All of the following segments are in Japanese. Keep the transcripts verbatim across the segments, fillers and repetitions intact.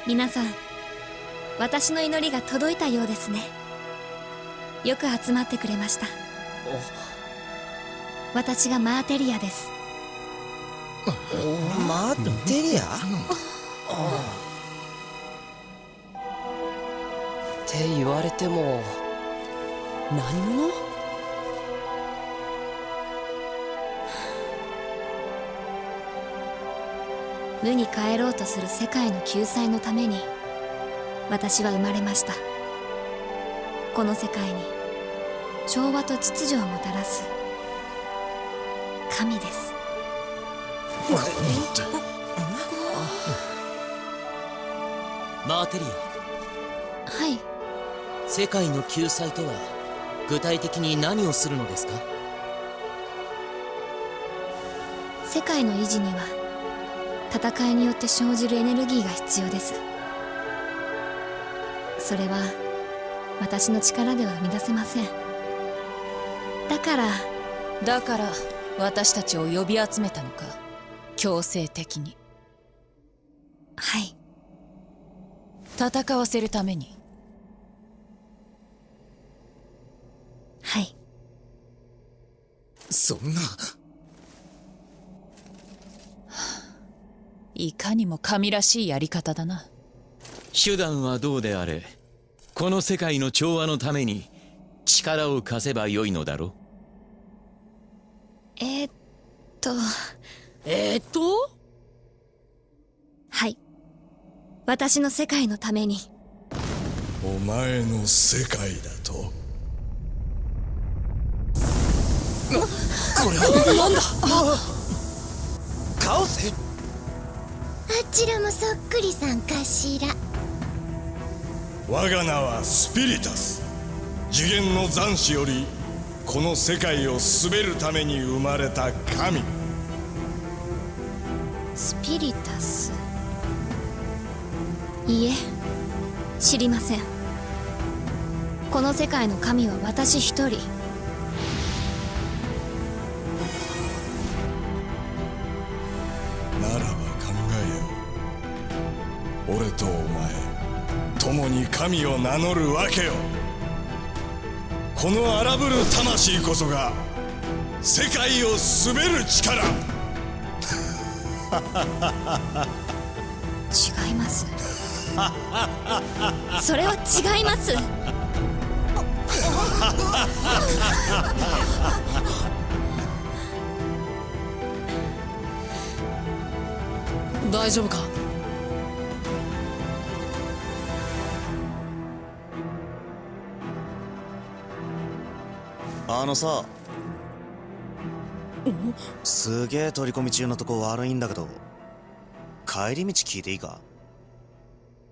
皆さん、私の祈りが届いたようですね。よく集まってくれました。私がマーテリアです。 マーテリア？って言われても何者？ 無に帰ろうとする世界の救済のために私は生まれました。この世界に調和と秩序をもたらす神です。 マーテリア。 はい。 世界の救済とは具体的に何をするのですか？ 世界の維持には戦いによって生じるエネルギーが必要です。それは私の力では生み出せません。だからだから私たちを呼び集めたのか、強制的に。 はい。 戦わせるために。 はい。 そんな。 いかにも神らしいやり方だな。 手段はどうであれ、この世界の調和のために力を貸せばよいのだろう。 えー、っとえー、っとはい。私の世界のために。 お前の世界だと？な、これはなんだ？カオス？ あちらもそっくりさんかしら。 我が名はスピリタス。次元の残滓よりこの世界を統べるために生まれた神。 スピリタス。いいえ、知りません。この世界の神は私一人。 ならば考えよ。俺とお前共に神を名乗るわけよ。この荒ぶる魂こそが世界を統べる力。 違います。それは違います。 大丈夫か？ あのさ、すげえ取り込み中のとこ悪いんだけど、帰り道聞いていいか？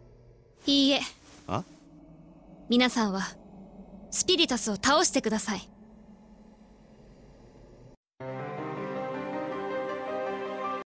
いいえ。 あ？ 皆さんはスピリタスを倒してください。